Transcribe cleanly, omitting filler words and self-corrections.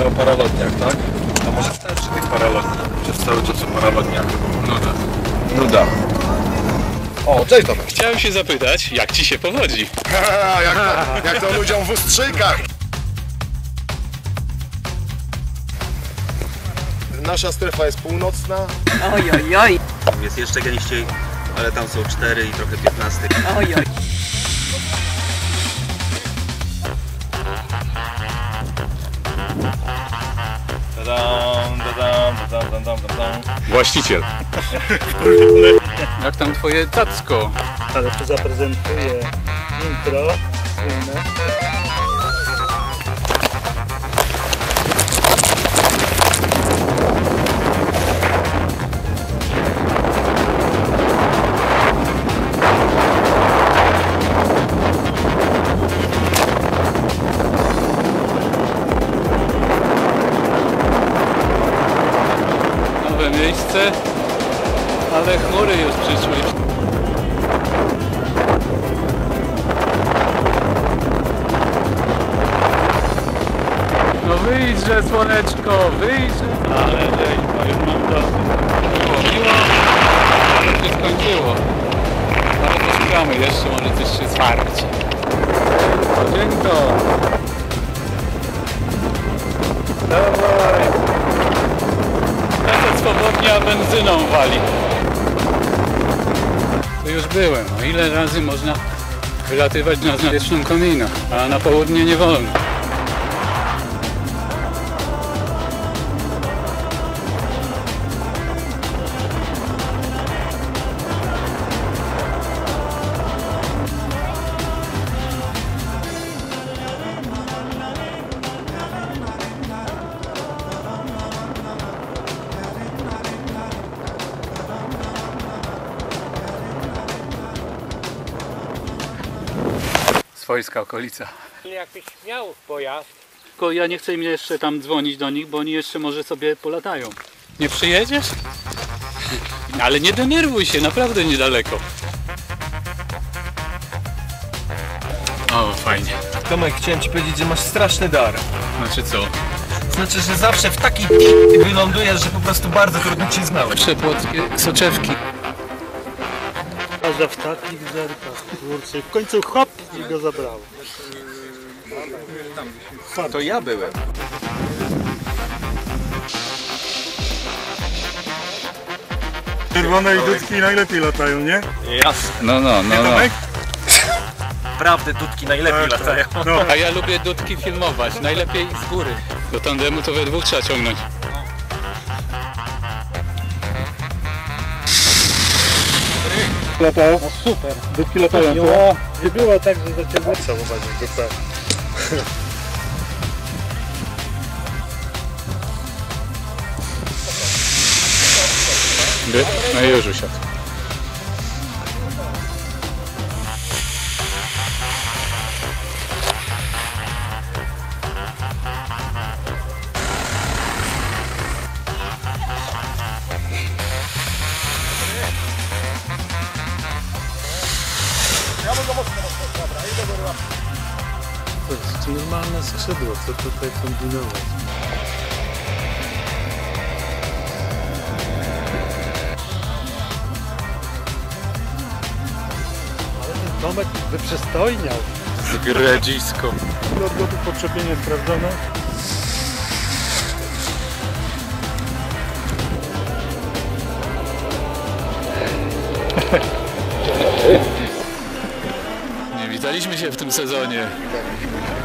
o paralotniach, tak? A może starczy tych paralotni? Przez cały czas o paralotniach. Nuda. Nuda. O, cześć Tomek. Chciałem się zapytać, jak ci się powodzi? Jak to ludziom w Ustrzykach. Nasza strefa jest północna. Oj, oj, oj. Tam jest jeszcze gęściej, ale tam są 4 i trochę 15. Oj, oj. Właściciel. Jak tam twoje tacko? Ale tu zaprezentuję intro słynne. Nowe miejsce, ale chmury już przyszły. No wyjdźże, słoneczko, wyjdźże. Ale no już mam to. Miło, ale się skończyło. Ale poszukamy jeszcze, może coś się zwarci. Dzięko. Dawaj. Lecę swobodnie, a benzyną wali. Tu już byłem. O ile razy można wylatywać na powietrzną kominę, a na południe nie wolno. Swojska okolica. Jakbyś miał pojazd. Tylko ja nie chcę im jeszcze tam dzwonić do nich, bo oni jeszcze może sobie polatają. Nie przyjedziesz? Ale nie denerwuj się, naprawdę niedaleko. O, fajnie. Tomek, chciałem ci powiedzieć, że masz straszny dar. Znaczy co? Znaczy, że zawsze w takiej p***y wylądujesz, że po prostu bardzo trudno cię znaleźć. Przepłockie soczewki. A że w takich zerkach, kurczę, w końcu hop i go zabrało. To ja byłem. Czerwone i dudki najlepiej latają, nie? Jasne. No. Naprawdę dudki najlepiej latają. A ja lubię dudki filmować, najlepiej z góry. Do tandemu to we dwóch trzeba ciągnąć. Latają? No super. Dudki latają, co? Nie było tak, że do ciebie... Trzeba uważać, dokładnie. No i już usiadł. To jest normalne skrzydło, co tutaj kombinować? Ale ten Tomek wyprzystojniał. Zgredzisko. Do odlotu podczepienie sprawdzone. Nie widzieliśmy się w tym sezonie.